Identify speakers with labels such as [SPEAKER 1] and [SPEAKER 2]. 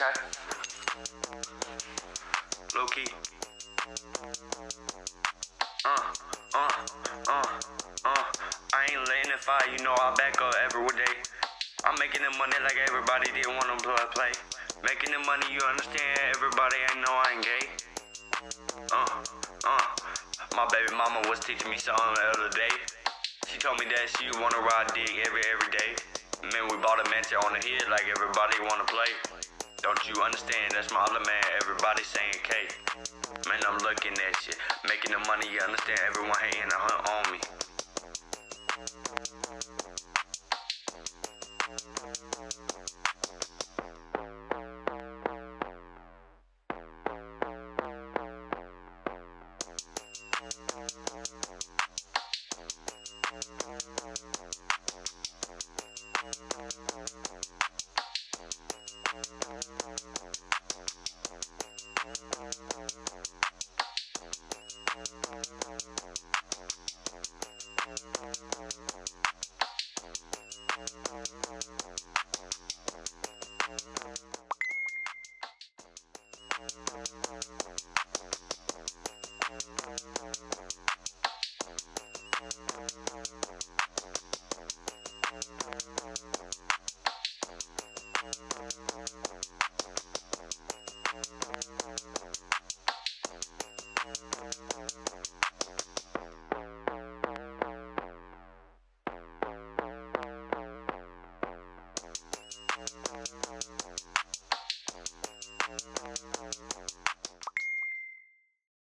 [SPEAKER 1] Okay. Low key. I ain't letting it fire, you know I back up every day. I'm making the money like everybody didn't want to play. Making the money, you understand, everybody ain't know I ain't gay. My baby mama was teaching me something the other day. She told me that she wanna ride dick every day. Man, we bought a mansion on the hill like everybody wanna play. Don't you understand, that's my other man, everybody saying K. Man, I'm looking at shit, making the money, you understand, everyone hating on me.